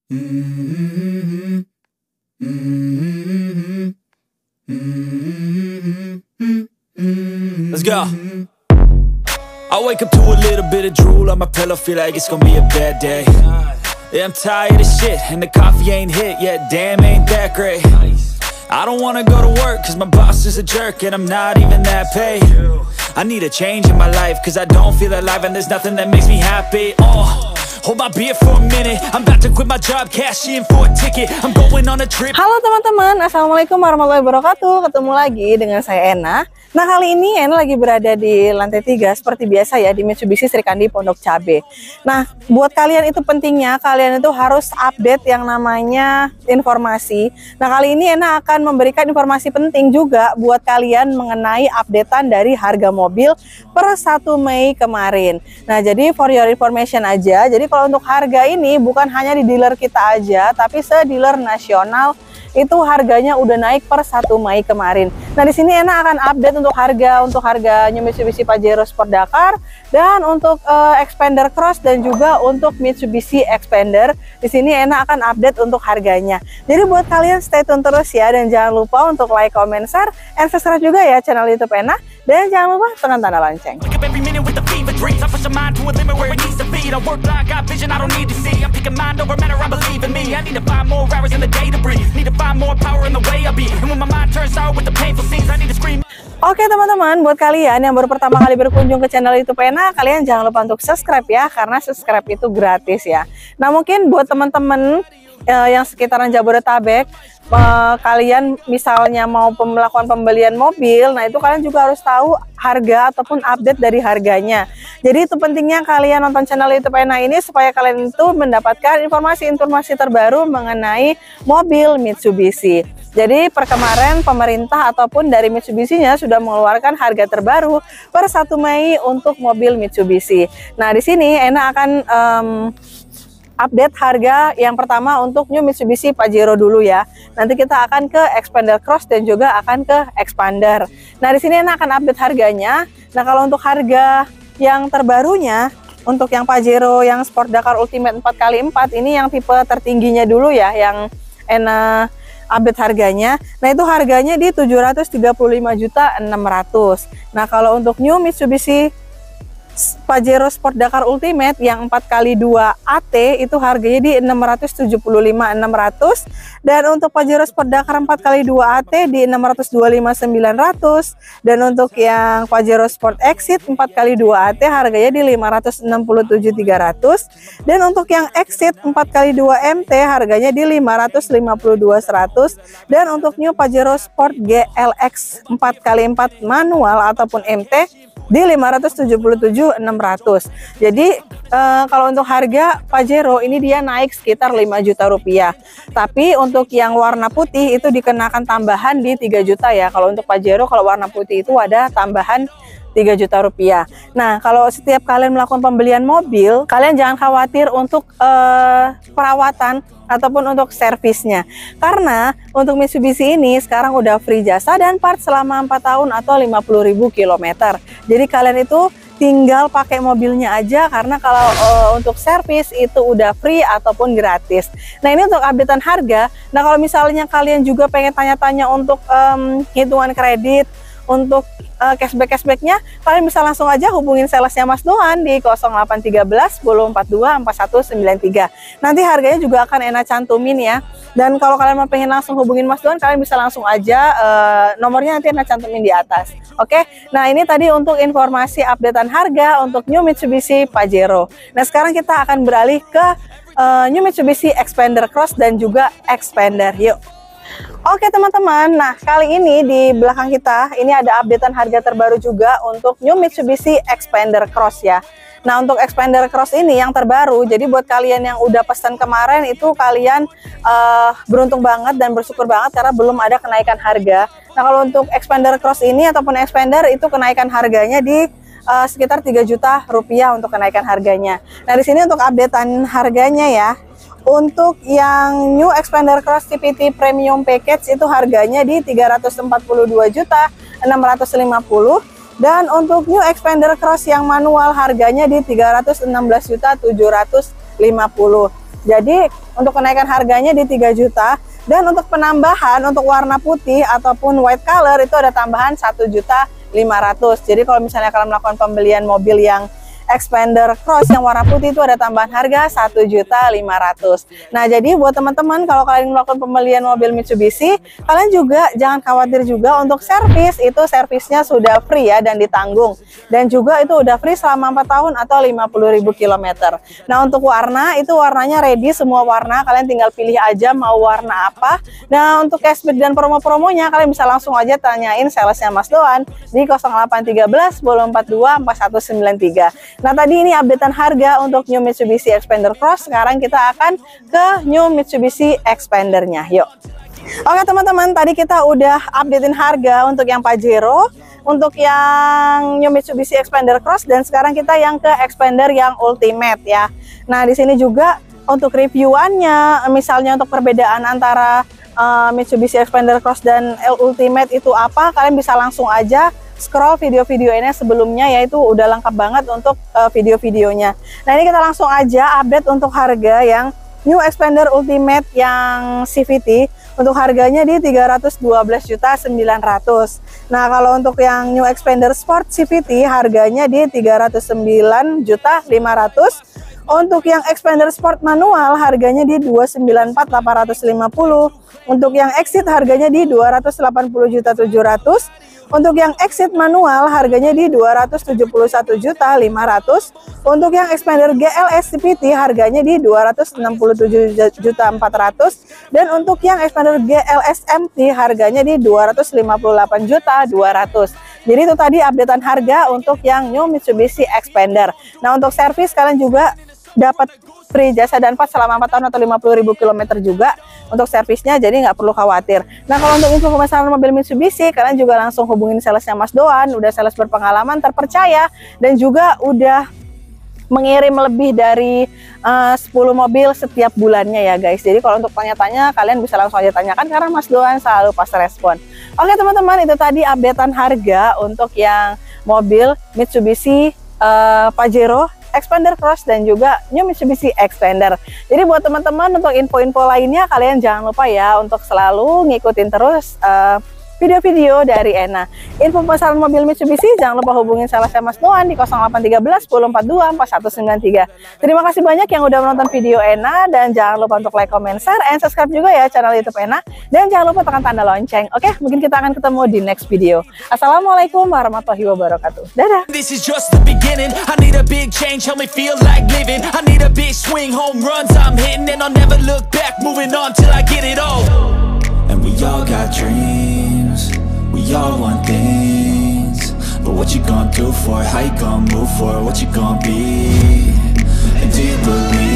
Let's go. I wake up to a little bit of drool on my pillow, feel like it's gonna be a bad day. Yeah, I'm tired of shit, and the coffee ain't hit yet, damn, ain't that great. I don't wanna go to work, cause my boss is a jerk, and I'm not even that paid. I need a change in my life, cause I don't feel alive, and there's nothing that makes me happy. Hold my beer for a minute, I'm about to quit my job, cash in for a ticket, I'm going on a trip. Halo teman-teman, assalamualaikum warahmatullahi wabarakatuh. Ketemu lagi dengan saya Ena. Nah, kali ini Ena lagi berada di lantai 3 seperti biasa ya, di Mitsubishi Srikandi Pondok Cabe. Nah, buat kalian itu pentingnya kalian itu harus update yang namanya informasi. Nah, kali ini Ena akan memberikan informasi penting juga buat kalian mengenai updatean dari harga mobil per 1 Mei kemarin. Nah, jadi for your information aja. Jadi kalau untuk harga ini bukan hanya di dealer kita aja, tapi se-dealer nasional itu harganya udah naik per 1 Mei kemarin. Nah, di sini Ena akan update untuk harganya Mitsubishi Pajero Sport Dakar dan untuk Xpander Cross dan juga untuk Mitsubishi Xpander. Di sini Ena akan update untuk harganya. Jadi buat kalian stay tune terus ya, dan jangan lupa untuk like, comment, share, and subscribe juga ya channel YouTube Ena, dan jangan lupa tekan tanda lonceng. Oke teman-teman, buat kalian yang baru pertama kali berkunjung ke channel YouTube Ena, kalian jangan lupa untuk subscribe ya, karena subscribe itu gratis ya. Nah, mungkin buat teman-teman yang sekitaran Jabodetabek, kalian misalnya mau melakukan pembelian mobil, nah itu kalian juga harus tahu harga ataupun update dari harganya. Jadi itu pentingnya kalian nonton channel YouTube Ena ini supaya kalian itu mendapatkan informasi-informasi terbaru mengenai mobil Mitsubishi. Jadi per kemarin pemerintah ataupun dari Mitsubishi-nya sudah mengeluarkan harga terbaru per 1 Mei untuk mobil Mitsubishi. Nah, di sini Ena akan update harga yang pertama untuk New Mitsubishi Pajero dulu ya. Nanti kita akan ke Xpander Cross dan juga akan ke Xpander. Nah, di sini Ena akan update harganya. Nah, kalau untuk harga yang terbarunya untuk yang Pajero yang Sport Dakar Ultimate 4x4 ini yang tipe tertingginya dulu ya, yang Ena update harganya. Nah, itu harganya di 735.600.000. Nah, kalau untuk New Mitsubishi Pajero Sport Dakar Ultimate yang 4x2 AT itu harganya di 675.600, dan untuk Pajero Sport Dakar 4x2 AT di 625.900, dan untuk yang Pajero Sport Exit 4x2 AT harganya di 567.300, dan untuk yang Exit 4x2 MT harganya di 552.100, dan untuk New Pajero Sport GLX 4x4 manual ataupun MT di 577.600. Jadi kalau untuk harga Pajero ini dia naik sekitar 5 juta rupiah. Tapi untuk yang warna putih itu dikenakan tambahan di 3 juta ya. Kalau untuk Pajero kalau warna putih itu ada tambahan 3 juta rupiah. Nah, kalau setiap kalian melakukan pembelian mobil, kalian jangan khawatir untuk perawatan ataupun untuk servisnya, karena untuk Mitsubishi ini sekarang udah free jasa dan part selama 4 tahun atau 50.000 km. Jadi kalian itu tinggal pakai mobilnya aja, karena kalau untuk servis itu udah free ataupun gratis. Nah, ini untuk updatean harga. Nah, kalau misalnya kalian juga pengen tanya-tanya untuk hitungan kredit, untuk cashback-cashbacknya, kalian bisa langsung aja hubungin salesnya Mas Nuhan di 0813 1042 4193. Nanti harganya juga akan Ena cantumin ya. Dan kalau kalian mau pengen langsung hubungin Mas Nuhan, kalian bisa langsung aja, nomornya nanti Ena cantumin di atas. Oke, nah ini tadi untuk informasi updatean harga untuk New Mitsubishi Pajero. Nah, sekarang kita akan beralih ke New Mitsubishi Xpander Cross dan juga Xpander. Yuk. Oke teman-teman, nah kali ini di belakang kita ini ada updatean harga terbaru juga untuk New Mitsubishi Xpander Cross ya. Nah, untuk Xpander Cross ini yang terbaru, jadi buat kalian yang udah pesan kemarin itu kalian beruntung banget dan bersyukur banget karena belum ada kenaikan harga. Nah, kalau untuk Xpander Cross ini ataupun Xpander itu kenaikan harganya di sekitar 3 juta rupiah untuk kenaikan harganya. Nah, di sini untuk updatean harganya ya. Untuk yang New Xpander Cross CVT Premium Package itu harganya di 342.650.000, dan untuk New Xpander Cross yang manual harganya di 316.750.000. Jadi untuk kenaikan harganya di 3 juta. Dan untuk penambahan untuk warna putih ataupun white color itu ada tambahan 1.500.000. Jadi kalau misalnya kalian melakukan pembelian mobil yang Xpander Cross yang warna putih itu ada tambahan harga 1.500.000. Nah, jadi buat teman-teman kalau kalian melakukan pembelian mobil Mitsubishi, kalian juga jangan khawatir juga untuk servis, itu servisnya sudah free ya dan ditanggung. Dan juga itu udah free selama 4 tahun atau 50.000 km. Nah, untuk warna itu warnanya ready semua warna, kalian tinggal pilih aja mau warna apa. Nah, untuk cashback dan promo-promonya kalian bisa langsung aja tanyain salesnya Mas Doan di 0813 1042 4193. Nah, tadi ini updatean harga untuk New Mitsubishi Xpander Cross. Sekarang kita akan ke New Mitsubishi Expander-nya. Yuk. Oke teman-teman, tadi kita udah updatein harga untuk yang Pajero, untuk yang New Mitsubishi Xpander Cross, dan sekarang kita yang ke Xpander yang Ultimate ya. Nah, di sini juga untuk reviewannya, misalnya untuk perbedaan antara Mitsubishi Xpander Cross dan Ultimate itu apa, kalian bisa langsung aja scroll video-video ini sebelumnya, yaitu udah lengkap banget untuk video-videonya. Nah, ini kita langsung aja update untuk harga yang New Xpander Ultimate yang CVT. Untuk harganya di 312.900.000. Nah, kalau untuk yang New Xpander Sport CVT harganya di 309.500.000. Untuk yang Xpander Sport manual harganya di 294.850. Untuk yang Exit harganya di 280.700.000. Untuk yang Exit manual harganya di 271.500.000. Untuk yang Xpander GLS CVT harganya di 267.400.000. Dan untuk yang Xpander GLS MT harganya di 258.200.000. Jadi itu tadi updatean harga untuk yang New Mitsubishi Xpander. Nah, untuk servis kalian juga dapat free jasa Danfoss selama 4 tahun atau 50.000 km juga untuk servisnya, jadi nggak perlu khawatir. Nah, kalau untuk info pemesanan mobil Mitsubishi, kalian juga langsung hubungin salesnya Mas Doan, udah sales berpengalaman, terpercaya, dan juga udah mengirim lebih dari 10 mobil setiap bulannya ya guys. Jadi kalau untuk tanya-tanya, kalian bisa langsung aja tanyakan karena Mas Doan selalu pas respon. Oke teman-teman, itu tadi updatean harga untuk yang mobil Mitsubishi Pajero Xpander Cross dan juga New Mitsubishi Xpander. Jadi buat teman-teman untuk info-info lainnya, kalian jangan lupa ya untuk selalu ngikutin terus video-video dari Ena. Info pemesanan mobil Mitsubishi jangan lupa hubungin salesnya Mas Doan di 0813 1042 4193. Terima kasih banyak yang udah menonton video Ena, dan jangan lupa untuk like, comment, share, and subscribe juga ya channel YouTube Ena, dan jangan lupa tekan tanda lonceng. Oke, mungkin kita akan ketemu di next video. Assalamualaikum warahmatullahi wabarakatuh. Dadah. This is just the beginning. I need a big change, help me feel like living. I need a big swing, home runs I'm hitting, and I'll never look back, moving on till I get it all. And we all got dreams, we all want things, but what you gonna do for it? How you gonna move for it? What you gonna be? And do you believe